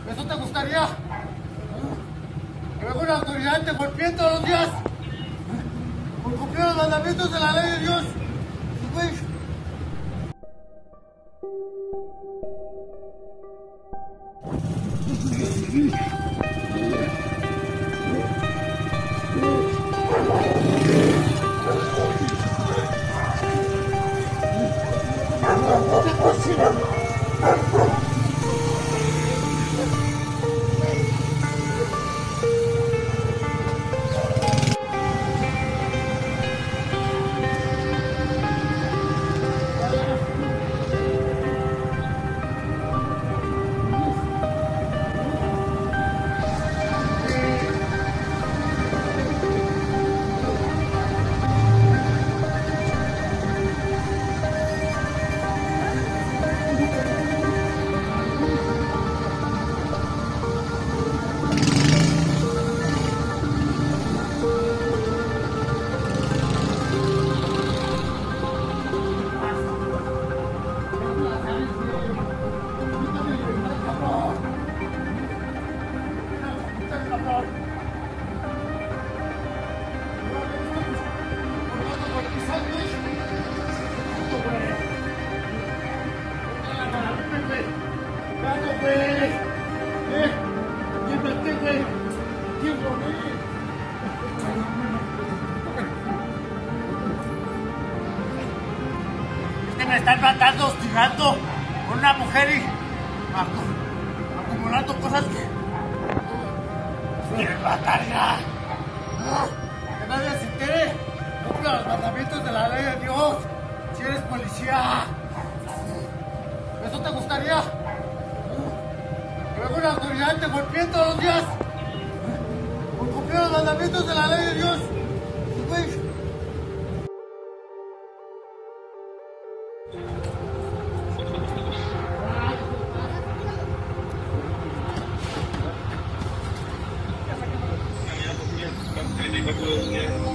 ¿Eso te gustaría? Que venga una autoridad y te golpee todos los días por cumplir los mandamientos de la ley de Dios. Güey. Me están matando, hostigando con una mujer y acumulando cosas que quieren matar ya. Que nadie se entere. Cumpla los mandamientos de la ley de Dios. Si eres policía. ¿Eso te gustaría? Que venga una autoridad y te golpee todos los días por cumplir los mandamientos de la ley de Dios. Güey. Thank you.